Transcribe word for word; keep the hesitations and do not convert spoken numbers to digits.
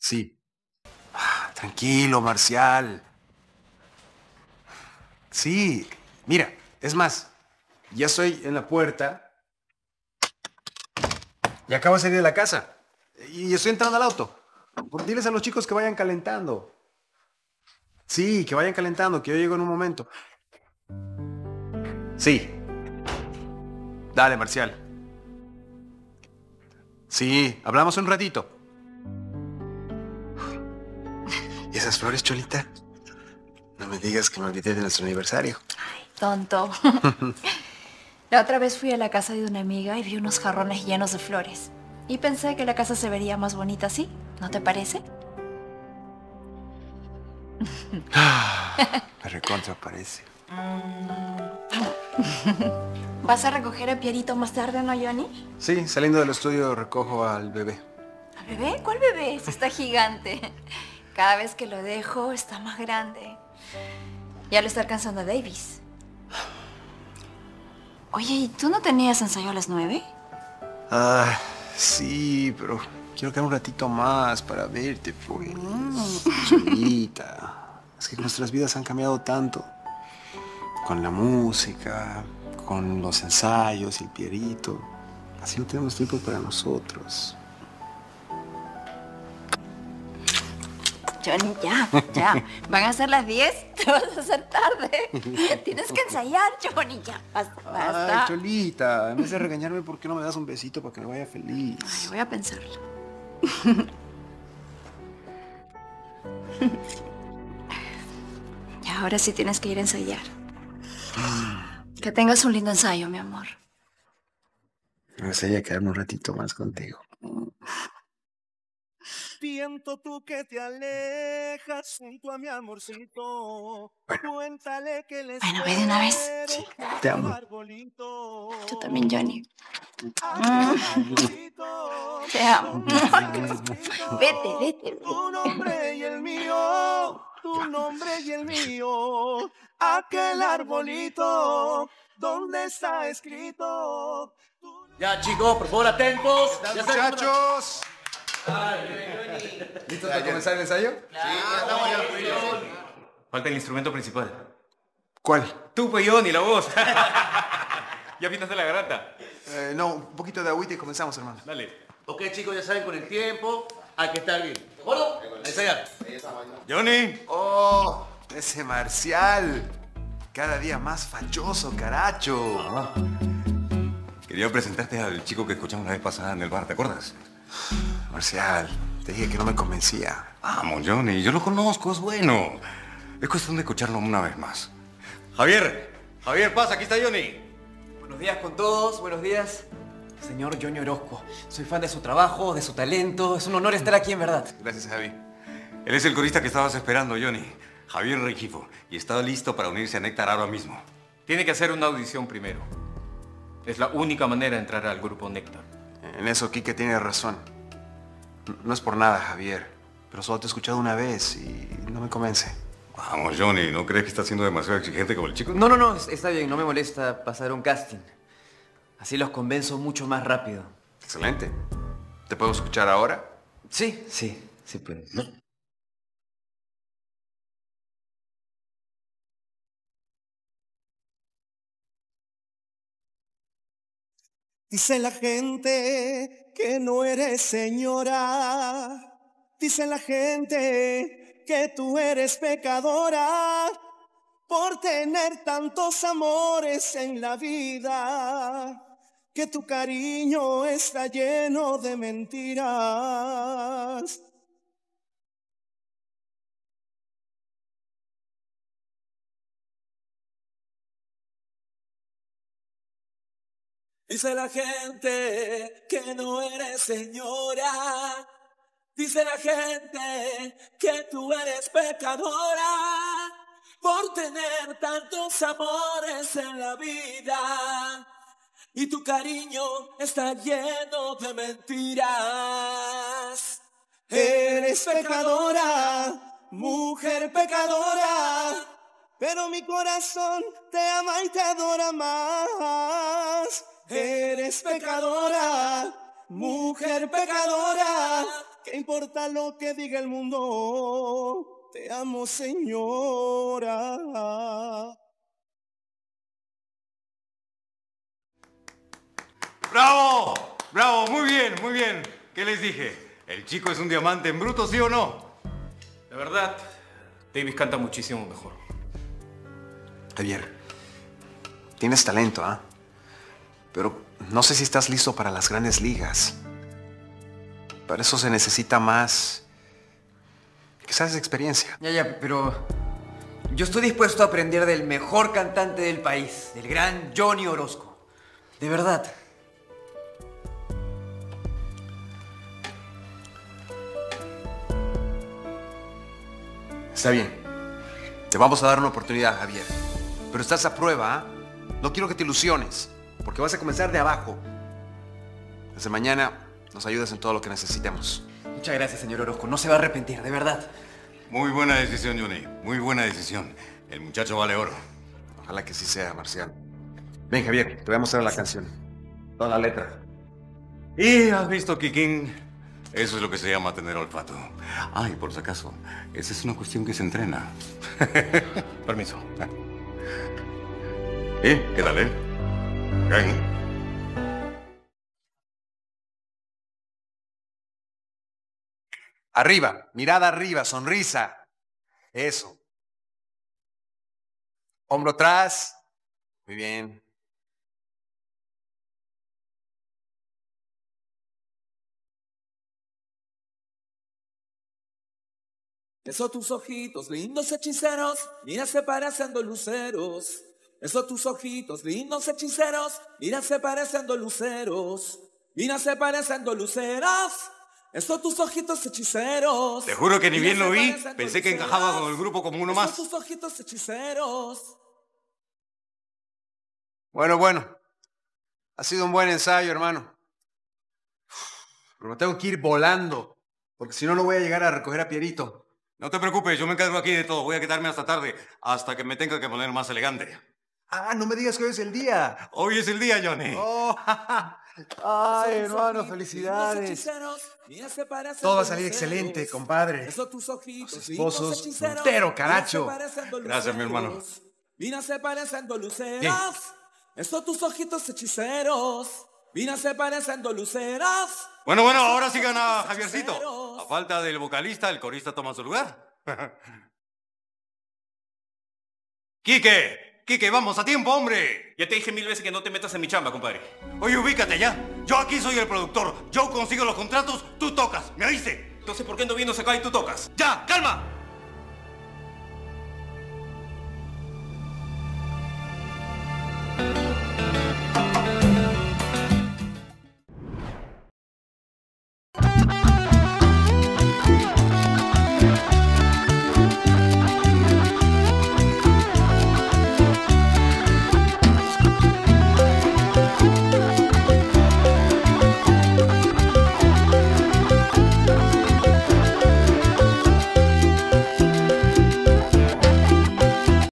Sí. Ah, tranquilo, Marcial. Sí. Mira, es más, ya estoy en la puerta y acabo de salir de la casa. Y estoy entrando al auto. Por- Diles a los chicos que vayan calentando. Sí, que vayan calentando, que yo llego en un momento. Sí. Dale, Marcial. Sí, hablamos un ratito. ¿Y esas flores, Cholita? No me digas que me olvidé de nuestro aniversario. Tonto. La otra vez fui a la casa de una amiga y vi unos jarrones llenos de flores. Y pensé que la casa se vería más bonita así. ¿No te parece? Me recontra parece. ¿Vas a recoger a Pierito más tarde, no, Johnny? Sí, saliendo del estudio recojo al bebé. ¿Al bebé? ¿Cuál bebé? Ese está gigante. Cada vez que lo dejo, está más grande. Ya lo está alcanzando a Davis. Oye, ¿y tú no tenías ensayo a las nueve? Ah, sí, pero quiero quedar un ratito más para verte, pues. Cholita. Es que nuestras vidas han cambiado tanto. Con la música, con los ensayos y el Pierito. Así no tenemos tiempo para nosotros. Johnny, ya, ya. Van a ser las diez, te vas a hacer tarde. Tienes que ensayar, Johnny, ya. Basta, basta. Ay, Cholita, en vez de regañarme, ¿por qué no me das un besito para que me vaya feliz? Ay, voy a pensarlo. Y ahora sí tienes que ir a ensayar. Que tengas un lindo ensayo, mi amor. Me gustaría quedarme un ratito más contigo. Siento tú que te alejas junto a mi amorcito. Bueno. Cuéntale que les Bueno, ve de una vez. Sí, te amo. Yo también, Johnny. Te amo. Vete, vete. Tu nombre y el mío, tu nombre y el mío. Aquel arbolito, ¿dónde está escrito? Ya, chicos, por favor, atentos. Ya saben cómo- ¡Muchachos! ¿Listos para comenzar el ensayo? Falta el instrumento principal. ¿Cuál? Tú, peyón, y la voz. ¿Ya pintaste la garganta? Eh, no, un poquito de agüita y comenzamos, hermano. Dale. Ok, chicos, ya saben, con el tiempo hay que estar bien. ¿De acuerdo? A ensayar. Johnny. ¡Oh! Ese Marcial. Cada día más fachoso, caracho. Ah. Quería presentarte al chico que escuchamos la vez pasada en el bar, ¿te acuerdas? Marcial, te dije que no me convencía. Vamos, Johnny, yo lo conozco, es bueno. Es cuestión de escucharlo una vez más. Javier, Javier, pasa, aquí está Johnny. Buenos días con todos, buenos días. Señor Johnny Orozco, soy fan de su trabajo, de su talento. Es un honor estar aquí, en verdad. Gracias, Javi. Él es el corista que estabas esperando, Johnny. Javier Rengifo. Y está listo para unirse a Néctar ahora mismo. Tiene que hacer una audición primero. Es la única manera de entrar al grupo Néctar. En eso Quique tiene razón. No es por nada, Javier, pero solo te he escuchado una vez y no me convence. Vamos, Johnny, ¿no crees que estás siendo demasiado exigente como el chico? No, no, no, está bien, no me molesta pasar un casting. Así los convenzo mucho más rápido. Excelente. ¿Te puedo escuchar ahora? Sí, sí, sí puedes. Dice la gente que no eres señora. Dice la gente que tú eres pecadora por tener tantos amores en la vida, que tu cariño está lleno de mentiras. Dice la gente que no eres señora. Dice la gente que tú eres pecadora por tener tantos amores en la vida. Y tu cariño está lleno de mentiras. Eres pecadora, mujer pecadora, pero mi corazón te ama y te adora más. Eres pecadora, mujer pecadora, ¿Qué importa lo que diga el mundo? Te amo, señora. ¡Bravo! ¡Bravo! Muy bien, muy bien. ¿Qué les dije? ¿El chico es un diamante en bruto, sí o no? La verdad, Davis canta muchísimo mejor. Javier, tienes talento, ¿ah? ¿eh? Pero no sé si estás listo para las grandes ligas. Para eso se necesita más... quizás experiencia. Ya, ya, pero... yo estoy dispuesto a aprender del mejor cantante del país, del gran Johnny Orozco. De verdad. Está bien. Te vamos a dar una oportunidad, Javier. Pero estás a prueba, ¿eh? No quiero que te ilusiones, porque vas a comenzar de abajo. Desde mañana nos ayudas en todo lo que necesitemos. Muchas gracias, señor Orozco. No se va a arrepentir, de verdad. Muy buena decisión, Johnny. Muy buena decisión. El muchacho vale oro. Ojalá que sí sea, Marcial. Ven, Javier, te voy a mostrar la canción. Toda la letra. Y has visto, Kikín, eso es lo que se llama tener olfato. Ay, por si acaso, esa es una cuestión que se entrena. Permiso. ¿Eh? ¿Qué tal, eh? Bien. Arriba, mirada arriba, sonrisa. Eso. Hombro atrás. Muy bien. Esos tus ojitos lindos hechiceros, mira se parecen dos luceros. Esos tus ojitos lindos hechiceros, mira se parecen dos luceros. Mira se parecen dos luceros. Esos tus ojitos hechiceros. Te juro que ni mira, bien lo se vi, parecen pensé dos que luceros. encajaba con el grupo como uno más. Esos tus ojitos hechiceros. Bueno, bueno. Ha sido un buen ensayo, hermano. Pero me tengo que ir volando, porque si no, no voy a llegar a recoger a Pierito. No te preocupes, yo me encargo aquí de todo. Voy a quedarme hasta tarde, hasta que me tenga que poner más elegante. Ah, no me digas que hoy es el día. Hoy es el día, Johnny. Oh, ay, hermano, felicidades. Todo va a salir excelente, compadre. Los esposos, soltero, caracho. Gracias, mi hermano. Mira, se parecen dos luceros. Esos tus ojitos hechiceros. Mira, se parecen dos luceros. Bueno, bueno, ahora sí gana Javiercito. A falta del vocalista, el corista toma su lugar. ¡Quique! ¡Quique, vamos a tiempo, hombre! Ya te dije mil veces que no te metas en mi chamba, compadre. Oye, ubícate ya. Yo aquí soy el productor. Yo consigo los contratos, tú tocas. ¿Me oíste? Entonces, ¿por qué no vienes acá y tú tocas? ¡Ya! ¡Calma!